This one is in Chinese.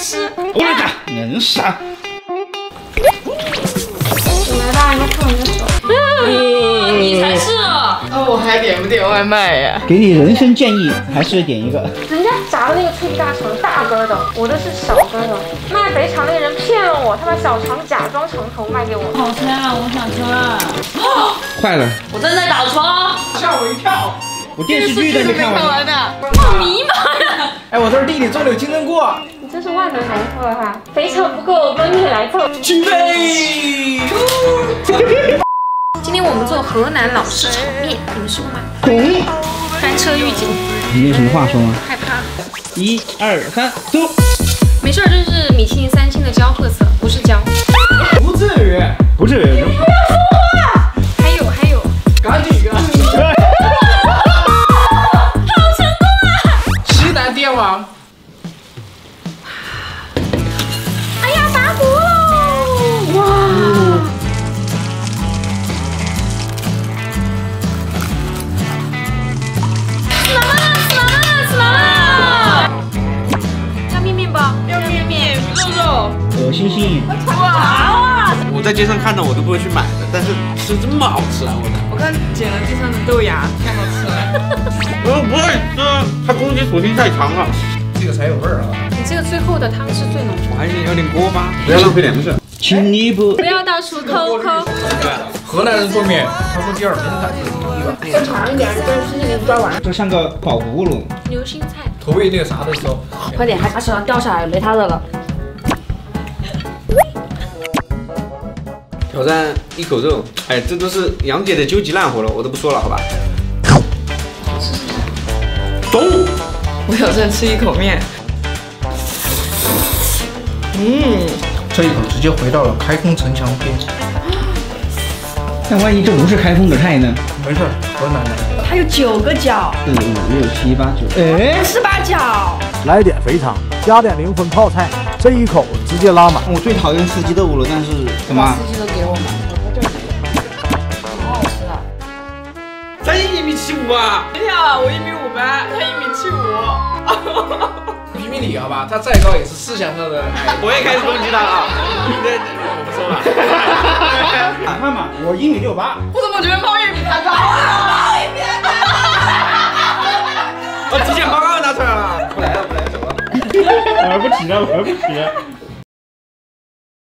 吃。 我来打，硬杀。 来吧，你看我的手。 你才是。 哦，我还点不点外卖呀？ 给你人生建议，还是点一个。 人家炸的那个脆皮大肠大根的，我的是小根的。卖肥肠那个人骗了我，他把小肠假装肠头卖给我。 好吃啊，我想吃。 坏了， 我正在倒戳。 吓我一跳！ 我电视剧都没看完。 呢。 好迷茫呀！ 哎，我这是地里种的有金针菇。 你这是万能农夫了哈，肥肠不够，温你来凑。 准备。 今天我们做河南老式炒面，你们吃过吗？ 懂。 翻车预警。 你有什么话说吗？ 害怕。 1、2、3，走。 没事，这是米其林3星的焦褐色，不是焦。 不至于。 不至于。 还有。 赶紧个。 好成功啊！ 西南天王。 哎呀，打鼓喽！哇！死了！要面包，要面肉。 恶心心。 我在街上看到我都不会去买的，但是吃这么好吃啊！ 我刚捡了地上的豆芽，太好吃了。 我不爱吃，它攻击属性太强了。 这个才有味儿啊！ 你这个最后的汤是最浓我还是有点锅巴，不要浪费粮食。 请你不。 不要到处抠。 河南人做面，他说第2，门槛是第1吧？ 再长一点，但是你抓完。 这像个宝葫芦。 流心菜。 投喂那个啥的时候， 快点，他手上掉下来，没他的了。 挑战一口肉，哎，这都是杨姐的究极烂活了，我都不说了，好吧？懂。 我挑战吃一口面。这一口直接回到了开封城墙边。 但万一这不是开封的菜呢？ 没事，河南的。 它有9个角 4、5、6、7、8、9。哎 ，18角。 来点肥肠，加点灵魂泡菜，这一口直接拉满。 我最讨厌四季豆了，但是干嘛？ 司机都给我们，好好吃啊！ 咱1.75米啊！ 哎呀，我1.58米，他1.75米。1米里好吧，他再高也是思想上的。 我也开始攻击他了啊！我不说了。 看看嘛，我1.68米。 我怎么觉得猫也比他高啊？ 我体检报告拿出来了。不来了，走了。 玩不起了。